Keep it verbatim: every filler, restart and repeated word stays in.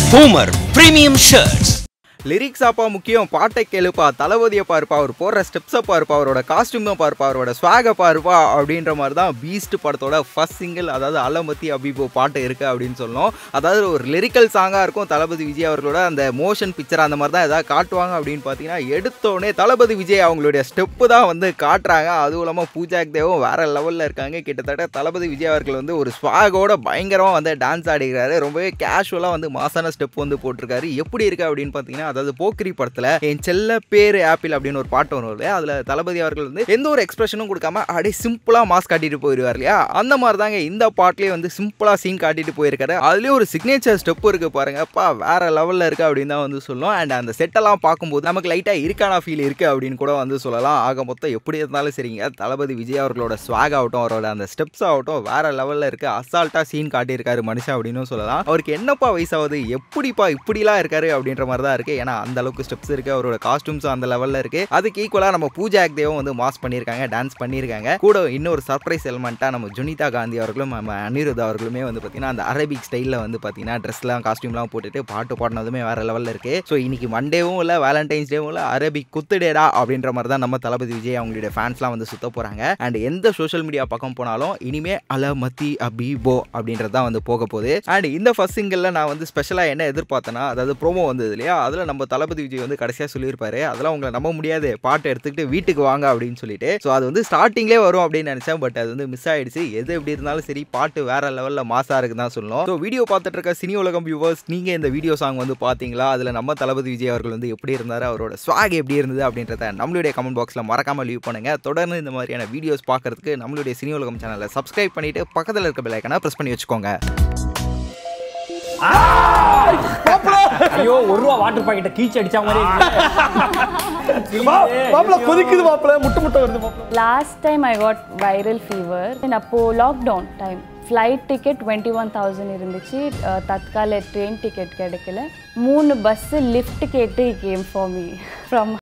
Homer Premium Shirts. Lyrics அப்பா முக்கியம், பாட்டை கேளுப்பா, தளபதியை பாருப்பா, அவர் போடுற ஸ்டெப்ஸை பாருப்பா, அவரோட காஸ்டியூம் தான் பாருப்பா, அவரோட ஸ்வாகை பாருப்பா அப்படின்ற மாதிரி தான் பீஸ்ட் படத்தோட ஃபர்ஸ்ட் சிங்கிள், அதாவது அலமத்தி அபிபோ பாட்டு இருக்குது அப்படின்னு சொல்லணும். அதாவது ஒரு லிரிக்கல் சாங்காக இருக்கும். தளபதி விஜய் அவர்களோட அந்த மோஷன் பிக்சர் அந்த மாதிரி தான் எதாவது காட்டுவாங்க அப்படின்னு பார்த்தீங்கன்னா, எடுத்தோடனே தளபதி விஜய் அவங்களுடைய ஸ்டெப்பு தான் வந்து காட்டுறாங்க. அதுவும் இல்லாமல் பூஜாக் தேவும் வேற லெவலில் இருக்காங்க. கிட்டத்தட்ட தளபதி விஜய் அவர்கள் வந்து ஒரு ஸ்வாகோட பயங்கரமாக வந்து டான்ஸ் ஆடிக்கிறாரு. ரொம்பவே கேஷுவலாக வந்து மாசான ஸ்டெப் வந்து போட்டிருக்காரு. எப்படி இருக்குது அப்படின்னு பார்த்தீங்கன்னா, அதாவது போக்கிரி படத்துல என் செல்ல பேரு ஆப்பிள் அப்படின்னு ஒரு பாட்டு வரும் இல்லையா, அதுல தளபதி அவர்கள் வந்து எந்த ஒரு எக்ஸ்பிரஷனும் கொடுக்காம அப்படியே சிம்பிளா மாஸ் காட்டிட்டு போயிருவார் இல்லையா, அந்த மாதிரி தாங்க இந்த பாட்டுலயே வந்து சிம்பிளா சீன் காட்டிட்டு போயிருக்காரு. அதுலயே ஒரு சிக்னேச்சர் ஸ்டெப் இருக்கு பாருங்கப்பா, வேற லெவல்ல இருக்கு அப்படின்னு தான் வந்து சொல்லும். அண்ட் அந்த செட்டெல்லாம் பார்க்கும்போது நமக்கு லைட்டா இருக்கான ஃபீல் இருக்கு அப்படின்னு கூட வந்து சொல்லலாம். ஆக மொத்தம் எப்படி இருந்தாலும் சரிங்க, தளபதி விஜய் அவர்களோட ஸ்வாக் ஆகட்டும், அவரோட அந்த ஸ்டெப்ஸ் ஆகட்டும் வேற லெவல்ல இருக்கு. அசால்ட்டா சீன் காட்டியிருக்காரு மனுஷன் அப்படின்னு சொல்லலாம். அவருக்கு என்னப்பா வயசாகுது, எப்படிப்பா இப்படிலாம் இருக்காரு அப்படின்ற மாதிரி தான் இருக்கு. ஏன்னா அந்த அளவுக்கு ஸ்டெப்ஸ் இருக்கு, அவரோட காஸ்டியூம்ஸும் அந்த லெவல்ல இருக்கு. அதுக்கு ஈக்குவலா நம்ம பூஜாக் தேவும் வந்து மாஸ் பண்ணியிருக்காங்க, டான்ஸ் பண்ணியிருக்காங்க. கூட இன்னொரு சர்ப்ரைஸ் எலிமெண்டா நம்ம ஜுனிதா காந்தி அவர்களும் நம்ம அனிருத் அவர்களுமே வந்து பார்த்தீங்கன்னா அந்த அரபிக் ஸ்டைலில் வந்து பார்த்தீங்கன்னா ட்ரெஸ்லாம் காஸ்டியூம்லாம் போட்டுட்டு பாட்டு பாடினதுமே வேற லெவலில் இருக்கு. ஸோ இன்னைக்கு மண்டேவும் இல்லை, வேலண்டைன்ஸ் டேவும் இல்லை, அரபிக் குத்துடேடா அப்படின்ற மாதிரி தான் நம்ம தளபதி விஜய் அவங்களுடைய ஃபேன்ஸ்லாம் வந்து சுத்த போறாங்க. அண்ட் எந்த சோஷியல் மீடியா பக்கம் போனாலும் இனிமே அலமத்தி அபிபோ அப்படின்றது தான் வந்து போக போகுது. அண்ட் இந்த ஃபர்ஸ்ட் சிங்கிளில் நான் வந்து ஸ்பெஷலாக என்ன எதிர்பார்த்தேன்னா, அதாவது ப்ரோமோ வந்தது இல்லையா, அதில் நம்ம தளபதி விஜய் வந்து கடைசியாக சொல்லியிருப்பாரு, அதெல்லாம் உங்களை நம்ப முடியாது, பாட்டை எடுத்துக்கிட்டு வீட்டுக்கு வாங்க அப்படின்னு சொல்லிட்டு. ஸோ அது வந்து ஸ்டார்டிங்லேயே வரும் அப்படின்னு நினைச்சேன், பட் அது வந்து மிஸ் ஆயிடுச்சு. எது எப்படி இருந்தாலும் சரி, பாட்டு வேற லெவலில் மாசா இருக்குன்னு தான் சொல்லணும். ஸோ வீடியோ பார்த்துட்டு இருக்க சினி உலகம் வியூவர்ஸ், நீங்க இந்த வீடியோ சாங் வந்து பார்த்தீங்களா, அதில் நம்ம தளபதி விஜய் அவர்கள் வந்து எப்படி இருந்தாரு, அவரோட ஸ்வாக் எப்படி இருந்தது அப்படின்றத நம்மளுடைய கமெண்ட் பாக்ஸில் மறக்காம லீவ் பண்ணுங்க. தொடர்ந்து இந்த மாதிரியான வீடியோஸ் பார்க்கறதுக்கு நம்மளுடைய சினி உலகம் சேனலை சப்ஸ்கிரைப் பண்ணிட்டு பக்கத்தில் இருக்க பெல் ஐகானை பிரஸ் பண்ணி வச்சுக்கோங்க. ஐயோ, ஒரு ரூபா வாட்டர் பாக்கெட்டை கீச்சு அடிச்சா மாதிரி மாப்ள கொதிக்குது, மாப்ள முட்டை முட்டை வருது மாப்ள. Last time I got viral fever. அப்போ lockdown time flight ticket twenty one thousand இருந்துச்சு. தற்கால ட்ரெயின் டிக்கெட் கிடைக்கல. மூணு பஸ்ஸு லிஃப்ட் கேட்டு கேம் ஃபார் மீ ஃப்ரம்